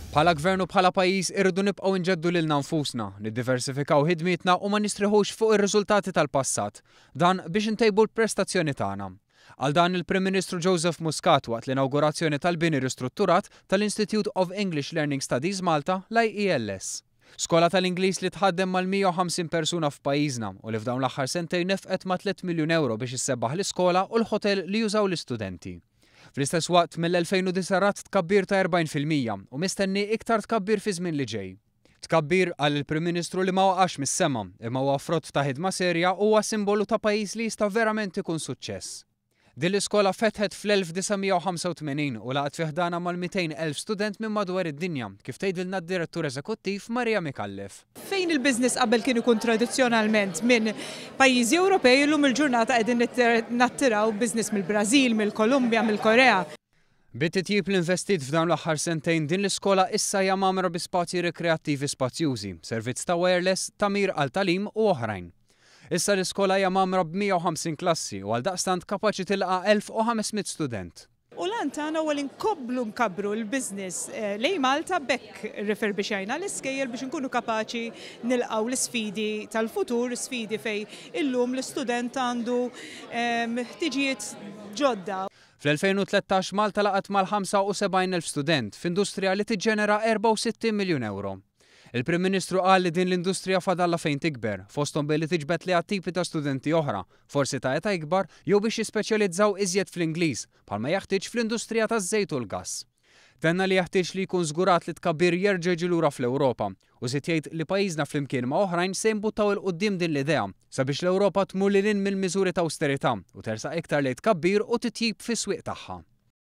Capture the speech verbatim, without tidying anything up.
Bħala gvern u bħala pajjiż irridu nibqgħu nġeddu lilna nfusna, niddiversifikaw ħidmietna u ma nistriħux fuq ir-riżultati tal-passat, dan biex intejbu l-prestazzjoni tagħna. Għal dan il-Prim Ministru Joseph Muscat waqt l-inawgurazzjoni tal-bini ristrutturat tal-Institute of English Learning Studies Malta l-I E L S. Skola tal-Ingliż li tħaddem mal-mija u ħamsin persuna f'pajjiżna u li f'dawn l-aħħar sentejn nefqet ma' tliet miljun euro biex issebaħ l-iskola u l-ħotel li jużaw l-istudenti. Fl-istess waqt mill-elfejn u disa rat tkabbir ta' erbgħin fil-mija u mistenni iktar tkabbir fi żmien li ġej. Tkabbir għal il-Prim Ministru li ma waqax mis-sema imma huwa frott ta' ħidma serja u huwa simbolu ta' pajjiż li jista' verament ikun suċċess. Din l-iskola fetħet fl-elf tisa' u ħamsa u tmenin u laqgħet fih ħdana mal-mitejn elf student minn madwar id-dinja, kif tgħidilna d-direttur eżekuttiv Marija Mikallef. Fejn il-business qabel kien ikun tradizzjonalment minn pajjiżi Ewropej illum il-ġurnata qegħdin nattiraw business mill-Brażil, mill-Kolumbja, mill-Korea. Bit-titjib l-investit f'dawn l-aħħar sentejn din l-iskola issa hija magħmra bi spazji rekreattivi spazjużi, servizz ta' wireless, tamir għal talim u oħrajn. Issa l-iskola hija magħmra b'mija u ħamsin klassi u għaldaqstant kapaċi tilqa' elf u ħamesmiet student. U lan tagħna huwa li nkobblu nkabru l-business lejn Malta bekk riferbixxajna l-iskejjel biex inkunu kapaċi nilqgħu l-isfidi tal-futur, sfidi fejn illum l-istudent għandu ħtiġijiet ġodda. Fl-elfejn u tlettax Malta laqgħet mal-ħamsa u sebgħin elf student f'industrija li tiġġenera erba' u sittin miljun euro. Il-Prim Ministru qal li din l-industrija fadalla fejn tikber, fosthom billi tiġbed li tipi ta' studenti oħra, forsi ta' età ikbar jew biex jispeċjalizzaw iżjed fl-Ingliż, bħalma jeħtieġ fl-industrija taż-żejt u l-gass. Tenna li jeħtieġ li jkun żgurat li tkabbir jerġa' jiġi lura fl-Ewropa u żied jgħid li pajjiżna flimkien ma' oħrajn se jinbuttaw il quddiem din l-idea sabiex l-Ewropa tmur lil hinn mill-miżuri ta' awsterità u tersaq iktar lejn tkabbir u titjib fis-swieq tagħha.